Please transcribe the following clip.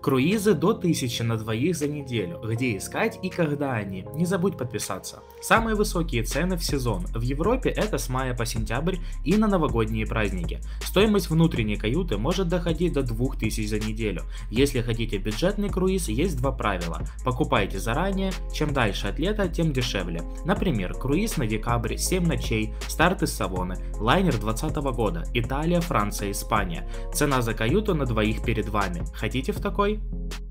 Круизы до 1000 на двоих за неделю. Где искать и когда они? Не забудь подписаться. Самые высокие цены в сезон. В Европе это с мая по сентябрь и на новогодние праздники. Стоимость внутренней каюты может доходить до 2000 за неделю. Если хотите бюджетный круиз, есть два правила. Покупайте заранее, чем дальше от лета, тем дешевле. Например, круиз на декабрь, 7 ночей, старт из Савоны, лайнер 2020 года, Италия, Франция, Испания. Цена за каюту на двоих перед вами. Хотите в такой?